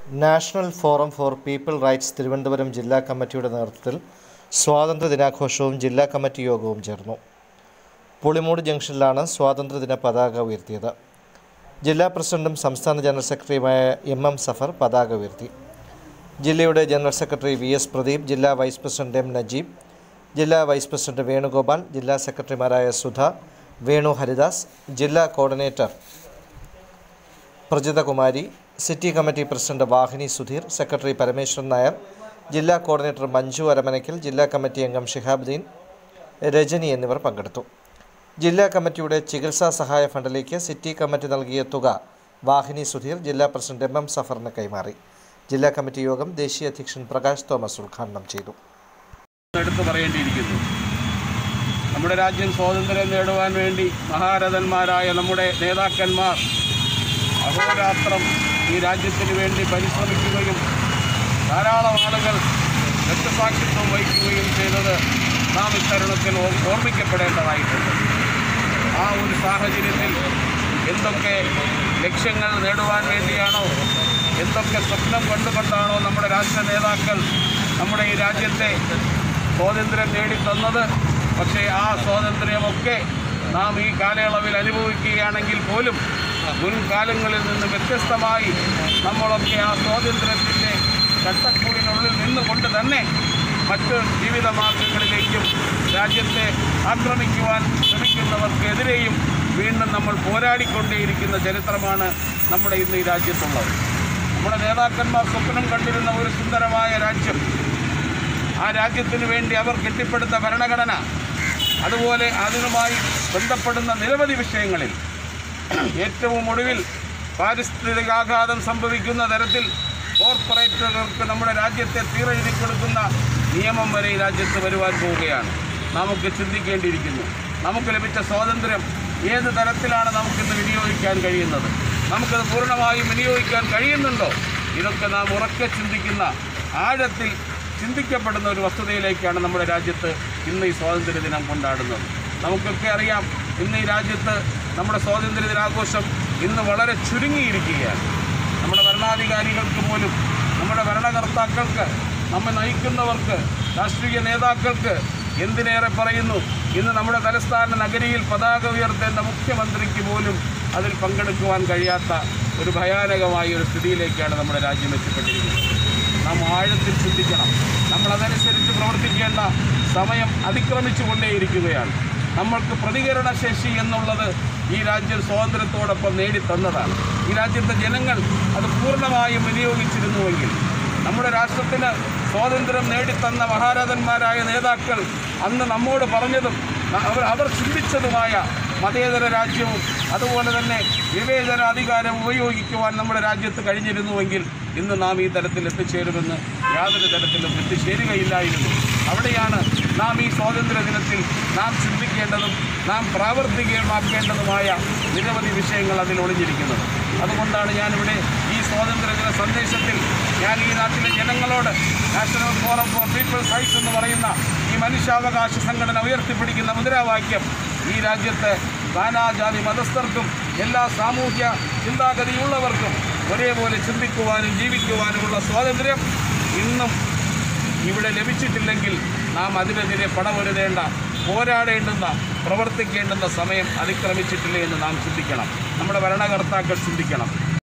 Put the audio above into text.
National forum for people rights Thiruvananthapuram ജില്ലാ കമ്മിറ്റിയുടെ നേതൃത്വത്തിൽ സ്വാതന്ത്ര്യ ദിനാഘോഷവും ജില്ലാ കമ്മിറ്റി യോഗവും ചേർന്നു. പുളിമൂട് ജംഗ്ഷനിലാണ് സ്വാതന്ത്ര്യദിന പതാക ഉയർത്തിയത്. ജില്ലാ പ്രസിഡന്റും സംസ്ഥാന ജനറൽ സെക്രട്ടറിയുമായ എം സഫർ പതാക ഉയർത്തി. ജില്ലയുടെ ജനറൽ സെക്രട്ടറി VS പ്രദീപ്, ജില്ലാ വൈസ് പ്രസിഡന്റ് M നജീബ്, ജില്ലാ വൈസ് പ്രസിഡന്റ് വേണുഗോപാൽ, ജില്ലാ സെക്രട്ടറിമാരായ സുധ, വേണു ഹരിദാസ്, ജില്ലാ coordinator Prajithakumari, city committee president Vahini Sudheer, secretary Parameswaran Nair, ജില്ലാ കോർഡിനേറ്റർ മഞ്ജു അരമനയ്ക്കൽ, ജില്ലാ കമ്മിറ്റി അംഗം ഷിഹാബുദ്ദീൻ, രജനി എന്നിവർ പങ്കെടുത്തു. ജില്ലാ കമ്മിറ്റിയുടെ ചികിത്സാ സഹായ ഫണ്ടിലേക്ക് സിറ്റി കമ്മിറ്റി നൽകിയ തുക വാഹിനി സുധീർ ജില്ലാ പ്രസിഡന്റ് M സഫറിന് കൈമാറി. ജില്ലാ കമ്മിറ്റി യോഗം ദേശീയ അധ്യക്ഷൻ പ്രകാശ് തോമസ് ഉദ്ഘാടനം ചെയ്തു. എടുത്തു പറയേണ്ടിയിരിക്കുന്നു, നമ്മുടെ രാജ്യം സ്വാതന്ത്ര്യം നേടുവാൻ വേണ്ടി മഹാരഥന്മാരായ നമ്മുടെ നേതാക്കന്മാർ അഹോരാത്രം ഈ രാജ്യത്തിന് വേണ്ടി പരിശ്രമിക്കുകയും ധാരാളം ആളുകൾ രക്തസാക്ഷിത്വം വഹിക്കുകയും ചെയ്തത് നാം ഇത്തരുണത്തിൽ ഓർമ്മിക്കപ്പെടേണ്ടതായിട്ടുണ്ട്. ആ ഒരു സാഹചര്യത്തിൽ എന്തൊക്കെ ലക്ഷ്യങ്ങൾ നേടുവാൻ വേണ്ടിയാണോ, എന്തൊക്കെ സ്വപ്നം കണ്ടുകൊണ്ടാണോ നമ്മുടെ രാഷ്ട്ര നേതാക്കൾ നമ്മുടെ ഈ രാജ്യത്തെ സ്വാതന്ത്ര്യം നേടിത്തന്നത്, പക്ഷേ ആ സ്വാതന്ത്ര്യമൊക്കെ നാം ഈ കാലയളവിൽ അനുഭവിക്കുകയാണെങ്കിൽ പോലും മുൻകാലങ്ങളിൽ നിന്ന് വ്യത്യസ്തമായി നമ്മളൊക്കെ ആ സ്വാതന്ത്ര്യത്തിൻ്റെ ചട്ടക്കൂടിനുള്ളിൽ നിന്നുകൊണ്ട് തന്നെ മറ്റ് ജീവിത മാർഗങ്ങളിലേക്കും രാജ്യത്തെ ആക്രമിക്കുവാൻ ശ്രമിക്കുന്നവർക്കെതിരെയും വീണ്ടും നമ്മൾ പോരാടിക്കൊണ്ടേയിരിക്കുന്ന ചരിത്രമാണ് നമ്മുടെ ഇന്ന് ഈ രാജ്യത്തുള്ളത്. നമ്മുടെ നേതാക്കന്മാർ സ്വപ്നം കണ്ടിരുന്ന ഒരു സുന്ദരമായ രാജ്യം, ആ രാജ്യത്തിന് വേണ്ടി അവർ കെട്ടിപ്പടുത്ത ഭരണഘടന, അതുപോലെ അതിനുമായി ബന്ധപ്പെടുന്ന നിരവധി വിഷയങ്ങളിൽ ഏറ്റവും ഒടുവിൽ പാരിസ്ഥിതികാഘാതം സംഭവിക്കുന്ന തരത്തിൽ കോർപ്പറേറ്റുകൾക്ക് നമ്മുടെ രാജ്യത്തെ തീരെഴുതി കൊടുക്കുന്ന നിയമം വരെ ഈ രാജ്യത്ത് വരുവാൻ പോവുകയാണ്. നമുക്ക് ചിന്തിക്കേണ്ടിയിരിക്കുന്നു, നമുക്ക് ലഭിച്ച സ്വാതന്ത്ര്യം ഏത് തരത്തിലാണ് നമുക്കിന്ന് വിനിയോഗിക്കാൻ കഴിയുന്നത്, നമുക്കത് പൂർണ്ണമായും വിനിയോഗിക്കാൻ കഴിയുന്നുണ്ടോ? ഇതൊക്കെ നാം ഉറക്കെ ചിന്തിക്കുന്ന, ആഴത്തിൽ ചിന്തിക്കപ്പെടുന്ന ഒരു വസ്തുതയിലേക്കാണ് നമ്മുടെ രാജ്യത്ത് ഇന്ന് ഈ സ്വാതന്ത്ര്യ ദിനം കൊണ്ടാടുന്നത്. നമുക്കൊക്കെ അറിയാം, ഇന്ന് ഈ രാജ്യത്ത് നമ്മുടെ സ്വാതന്ത്ര്യ ദിനാഘോഷം ഇന്ന് വളരെ ചുരുങ്ങിയിരിക്കുകയാണ്. നമ്മുടെ ഭരണാധികാരികൾക്ക് പോലും, നമ്മുടെ ഭരണകർത്താക്കൾക്ക്, നമ്മെ നയിക്കുന്നവർക്ക്, രാഷ്ട്രീയ നേതാക്കൾക്ക്, എന്തിനേറെ പറയുന്നു, ഇന്ന് നമ്മുടെ തലസ്ഥാന നഗരിയിൽ പതാക ഉയർത്തേണ്ട മുഖ്യമന്ത്രിക്ക് പോലും അതിൽ പങ്കെടുക്കുവാൻ കഴിയാത്ത ഒരു ഭയാനകമായ ഒരു സ്ഥിതിയിലേക്കാണ് നമ്മുടെ രാജ്യം എത്തിപ്പെട്ടിരിക്കുന്നത്. നാം ആഴത്തിൽ ചിന്തിക്കണം. നമ്മളതനുസരിച്ച് പ്രവർത്തിക്കേണ്ട സമയം അതിക്രമിച്ചു കൊണ്ടേയിരിക്കുകയാണ്. നമ്മൾക്ക് പ്രതികരണശേഷി എന്നുള്ളത് ഈ രാജ്യം സ്വാതന്ത്ര്യത്തോടൊപ്പം നേടിത്തന്നതാണ്. ഈ രാജ്യത്തെ ജനങ്ങൾ അത് പൂർണ്ണമായും വിനിയോഗിച്ചിരുന്നുവെങ്കിൽ, നമ്മുടെ രാഷ്ട്രത്തിന് സ്വാതന്ത്ര്യം നേടിത്തന്ന മഹാരഥന്മാരായ നേതാക്കൾ അന്ന് നമ്മോട് പറഞ്ഞതും അവർ ചിന്തിച്ചതുമായ മതേതര രാജ്യവും അതുപോലെ തന്നെ വിവേചനാധികാരം ഉപയോഗിക്കുവാൻ നമ്മുടെ രാജ്യത്ത് കഴിഞ്ഞിരുന്നുവെങ്കിൽ ഇന്ന് നാം ഈ തരത്തിൽ എത്തിച്ചേരുമെന്ന് യാതൊരു തരത്തിലും എത്തിച്ചേരുകയില്ലായിരുന്നു. അവിടെയാണ് നാം ഈ സ്വാതന്ത്ര്യ ദിനത്തിൽ നാം ചിന്തിക്കേണ്ടതും നാം പ്രാവർത്തികമാക്കേണ്ടതുമായ നിരവധി വിഷയങ്ങൾ അതിൽ ഒളിഞ്ഞിരിക്കുന്നത്. അതുകൊണ്ടാണ് ഞാനിവിടെ ഈ സ്വാതന്ത്ര്യദിന സന്ദേശത്തിൽ ഞാൻ ഈ നാട്ടിലെ ജനങ്ങളോട് national forum for people's rights എന്ന് പറയുന്ന ഈ മനുഷ്യാവകാശ സംഘടന ഉയർത്തിപ്പിടിക്കുന്ന മുദ്രാവാക്യം, ഈ രാജ്യത്ത് നാനാജാതി മതസ്ഥർക്കും എല്ലാ സാമൂഹ്യ ചിന്താഗതിയുള്ളവർക്കും ഒരേപോലെ ചിന്തിക്കുവാനും ജീവിക്കുവാനുമുള്ള സ്വാതന്ത്ര്യം ഇന്നും ഇവിടെ ലഭിച്ചിട്ടില്ലെങ്കിൽ നാം അതിനെതിരെ പടപൊരുതേണ്ട, പോരാടേണ്ടുന്ന, പ്രവർത്തിക്കേണ്ടുന്ന സമയം അതിക്രമിച്ചിട്ടില്ലേ എന്ന് നാം ചിന്തിക്കണം. നമ്മുടെ ഭരണകർത്താക്കൾ ചിന്തിക്കണം.